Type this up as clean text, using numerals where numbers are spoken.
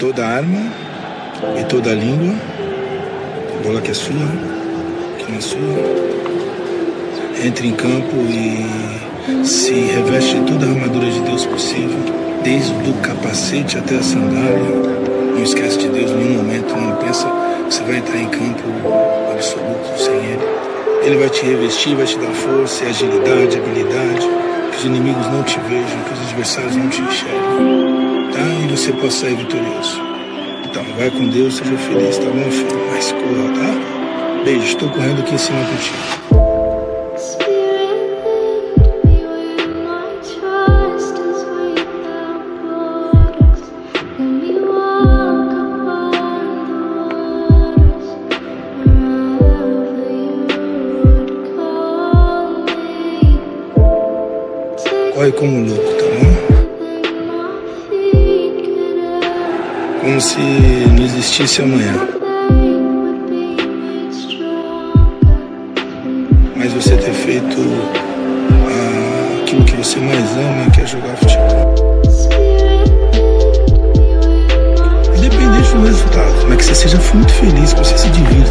toda arma e toda língua. A bola que é sua, que não é sua. Entre em campo e se reveste de toda a armadura de Deus possível, desde o capacete até a sandália. Não esquece de Deus em nenhum momento, não pensa que você vai entrar em campo absoluto sem Ele. Ele vai te revestir, vai te dar força, agilidade, habilidade, que os inimigos não te vejam, que os adversários não te enxerguem, tá? E você possa sair vitorioso. Então, vai com Deus, seja feliz, tá bom, filho? Mas corra, tá? Beijo, estou correndo aqui em cima contigo. Corre como louco, tá bom? Como se não existisse amanhã. Mas você ter feito aquilo que você mais ama, que é jogar futebol. Independente do resultado, mas que você seja muito feliz, que você se divirta.